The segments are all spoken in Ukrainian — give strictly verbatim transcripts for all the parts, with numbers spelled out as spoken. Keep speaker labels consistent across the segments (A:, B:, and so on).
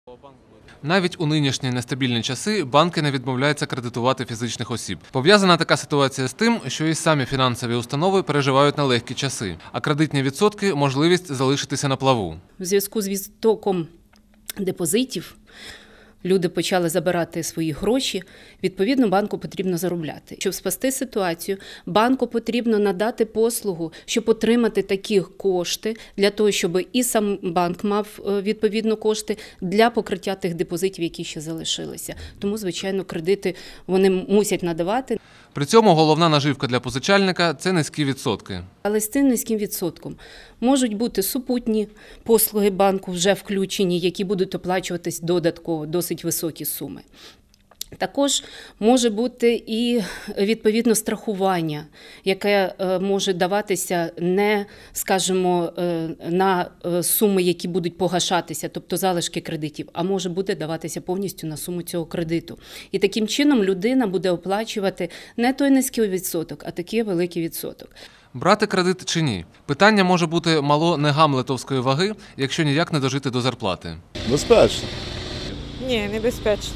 A: Навіть у нинішні нестабільні часи банки не відмовляються кредитувати фізичних осіб. Пов'язана така ситуація з тим, що і самі фінансові установи переживають нелегкі часи, а кредитні відсотки – можливість залишитися на плаву.
B: В зв'язку з відтоком депозитів люди почали забирати свої гроші, відповідно, банку потрібно заробляти. Щоб спасти ситуацію, банку потрібно надати послугу, щоб отримати такі кошти, для того, щоб і сам банк мав відповідно кошти для покриття тих депозитів, які ще залишилися. Тому, звичайно, кредити вони мусять надавати.
A: При цьому головна наживка для позичальника – це низькі відсотки.
B: Але з цим низьким відсотком можуть бути супутні послуги банку вже включені, які будуть оплачуватись додатково, досить високі суми. Також може бути і, відповідно, страхування, яке може даватися не, скажімо, на суми, які будуть погашатися, тобто залишки кредитів, а може бути даватися повністю на суму цього кредиту. І таким чином людина буде оплачувати не той низький відсоток, а такий великий відсоток.
A: Брати кредит чи ні? Питання може бути мало не гамлетовської ваги, якщо ніяк не дожити до зарплати.
C: Безпечно.
D: Ні, небезпечно.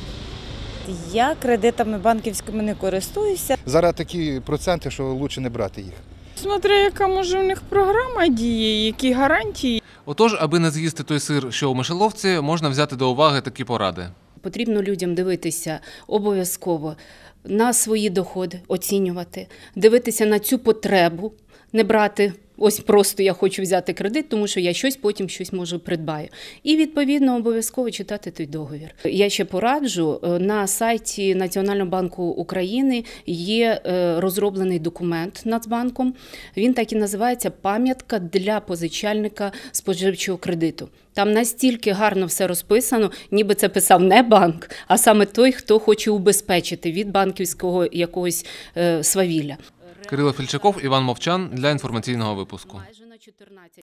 E: Я кредитами банківськими не користуюся.
F: Зараз такі проценти, що краще не брати їх.
D: Смотря яка може в них програма діє, які гарантії.
A: Отож, аби не з'їсти той сир, що у мишеловці, можна взяти до уваги такі поради.
B: Потрібно людям дивитися обов'язково на свої доходи, оцінювати, дивитися на цю потребу, не брати ось просто я хочу взяти кредит, тому що я щось потім щось можу придбаю. І відповідно обов'язково читати той договір. Я ще пораджу, на сайті Національного банку України є розроблений документ Нацбанком. Він так і називається «Пам'ятка для позичальника споживчого кредиту». Там настільки гарно все розписано, ніби це писав не банк, а саме той, хто хоче убезпечити від банківського якогось е, свавілля.
A: Кирило Фільчаков, Іван Мовчан для інформаційного випуску.